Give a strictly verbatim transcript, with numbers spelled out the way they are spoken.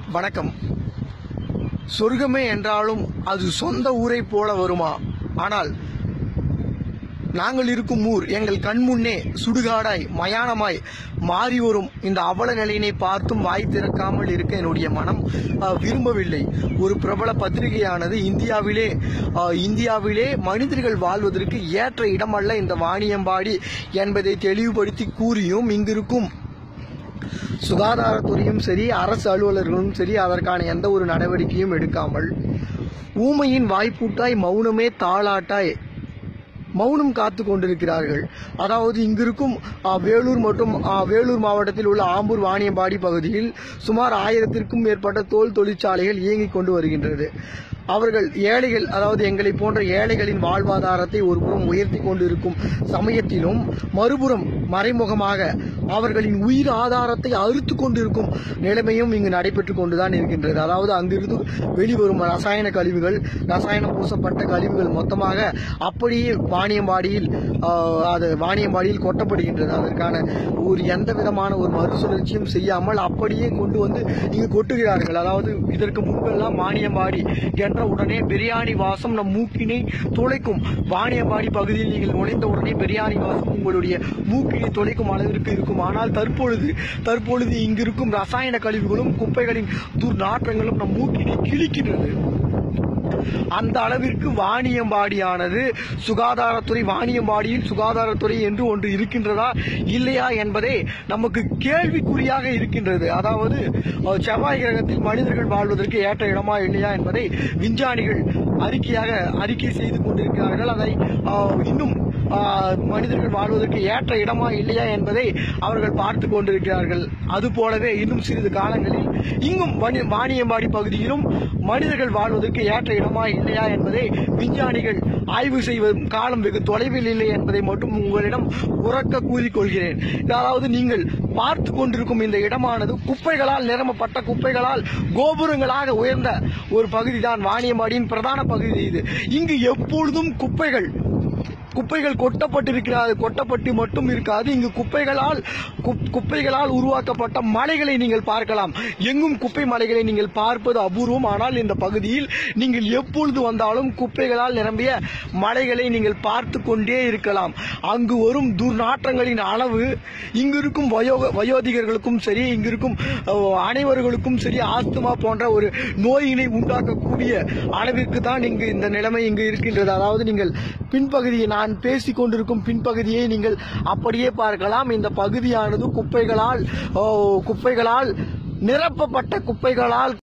வணக்கம். சொர்க்கமே என்றாலும் அது சொந்த ஊரை போல வருமா? ஆனால் நாங்கள் இருக்கும் ஊர் எங்கள் கண்முன்னே சுடுகாடாய் மயானமாய் மாறி வரும் இந்த அவல நிலையினை பார்த்தும் வாய் திறக்காமல் இருக்க என்னுடைய மனம் விரும்பவில்லை. ஒரு பிரபல பத்திரிகையானது இந்தியாவிலே இந்தியாவிலே மனிதர்கள் வாழ்வதற்கு ஏற்ற இடமல்ல இந்த வாணியம்பாடி என்பதை தெளிவுபடுத்தி கூறியும் இங்கிருக்கும் சுகாதாரத்துறையும் சரி, அரசு அலுவலர்களும் சரி அதற்கான எந்த ஒரு நடவடிக்கையும் எடுக்காமல் ஊமையின் வாய்ப்பூட்டாய் மௌனமே தாளாட்டாய் மௌனம் காத்து கொண்டிருக்கிறார்கள். அதாவது இங்கிருக்கும் வேலூர் மற்றும் வேலூர் மாவட்டத்தில் உள்ள ஆம்பூர் வாணியம்பாடி பகுதியில் சுமார் ஆயிரத்திற்கும் மேற்பட்ட தோல் தொழிற்சாலைகள் இயங்கிக் கொண்டு வருகின்றது. அவர்கள் ஏழைகள், அதாவது எங்களை போன்ற ஏழைகளின் வாழ்வாதாரத்தை ஒருபுறம் உயர்த்தி கொண்டிருக்கும் சமயத்திலும் மறுபுறம் மறைமுகமாக அவர்களின் உயிர் ஆதாரத்தை அறுத்து கொண்டிருக்கும் நிலைமையும் இங்கு நடைபெற்றுக் கொண்டுதான் இருக்கின்றது. அதாவது அங்கிருந்து வெளிவரும் ரசாயன கழிவுகள், ரசாயனம் பூசப்பட்ட கழிவுகள் மொத்தமாக அப்படியே வாணியம்பாடியில் அது வாணியம்பாடியில் கொட்டப்படுகின்றது. அதற்கான ஒரு எந்த விதமான ஒரு மறுசுழற்சியும் செய்யாமல் அப்படியே கொண்டு வந்து இங்கு கொட்டுகிறார்கள். அதாவது இதற்கு முன்பெல்லாம் வாணியம்பாடி என்ற உடனே பிரியாணி வாசம் நம் மூக்கினை துளைக்கும். வாணியம்பாடி பகுதியில் நீங்கள் நுழைந்த உடனே பிரியாணி வாசம் உங்களுடைய மூக்கினை துளைக்கும் அளவிற்கு இருக்கும். ஆனால் தற்பொழுது தற்பொழுது இங்கிருக்கும் ரசாயன கழிவுகளும் குப்பைகளின் துர்நாற்றங்களும் நம் மூக்கினை கிழிக்கின்றது. அந்த அளவிற்கு வாணியம்பாடியானது சுகாதாரத்துறை வாணியம்பாடியில் சுகாதாரத்துறை என்று ஒன்று இருக்கின்றதா இல்லையா என்பதே நமக்கு கேள்விக்குறியாக இருக்கின்றது. அதாவது செவ்வாய் கிரகத்தில் மனிதர்கள் வாழ்வதற்கு ஏற்ற இடமா இல்லையா என்பதை விஞ்ஞானிகள் அறிக்கையாக அறிக்கை செய்து கொண்டிருக்கிறார்கள். அதை இன்னும் மனிதர்கள் வாழ்வதற்கு ஏற்ற இடமா இல்லையா என்பதை அவர்கள் பார்த்து கொண்டிருக்கிறார்கள். அதுபோலவே இன்னும் சிறிது காலங்களில் இங்கும் வாணியம்பாடி பகுதியிலும் மனிதர்கள் வாழ்வதற்கு ஏற்ற இடமா இல்லையா என்பதை விஞ்ஞானிகள் ஆய்வு செய்வதும் காலம் வெகு தொலைவில் இல்லை என்பதை மட்டும் உங்களிடம் உறக்க கூறிக்கொள்கிறேன். அதாவது நீங்கள் பார்த்து கொண்டிருக்கும் இந்த இடமானது குப்பைகளால் நிரம்பப்பட்ட குப்பைகளால் கோபுரங்களாக உயர்ந்த ஒரு பகுதி தான் வாணியம்பாடியின் பிரதான பகுதி இது. இங்கு எப்பொழுதும் குப்பைகள் குப்பைகள் கொட்டப்பட்டிருக்கிறது. கொட்டப்பட்டு மட்டும் இருக்காது, இங்கு குப்பைகளால் குப்பைகளால் உருவாக்கப்பட்ட மலைகளை நீங்கள் பார்க்கலாம். எங்கும் குப்பை மலைகளை நீங்கள் பார்ப்பது அபூர்வம். ஆனால் இந்த பகுதியில் நீங்கள் எப்பொழுது வந்தாலும் குப்பைகளால் நிரம்பிய மலைகளை நீங்கள் பார்த்து கொண்டே இருக்கலாம். அங்கு வரும் துர்நாற்றங்களின் அளவு இங்கிருக்கும் வயோ வயோதிகர்களுக்கும் சரி, இங்கிருக்கும் அனைவர்களுக்கும் சரி ஆஸ்துமா போன்ற ஒரு நோயினை உண்டாக்கக்கூடிய அளவிற்கு தான் இங்கு இந்த நிலைமை இங்கு இருக்கின்றது. அதாவது நீங்கள் பின்பகுதியை நான் பேசிக் கொண்டிருக்கும் பின்பகுதியை நீங்கள் அப்படியே பார்க்கலாம். இந்த பகுதியானது குப்பைகளால் குப்பைகளால் நிரப்பப்பட்ட குப்பைகளால்